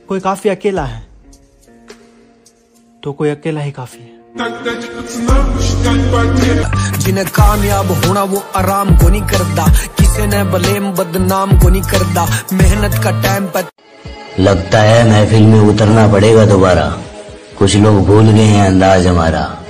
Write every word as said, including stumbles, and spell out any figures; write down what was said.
कोई काफी अकेला है तो कोई अकेला ही काफी है। जिन्हें कामयाब होना वो आराम को नहीं करता, किसी ने बलेम बदनाम को नहीं करता, मेहनत का टाइम पर लगता है महफिल में उतरना पड़ेगा दोबारा, कुछ लोग भूल गए हैं अंदाज हमारा।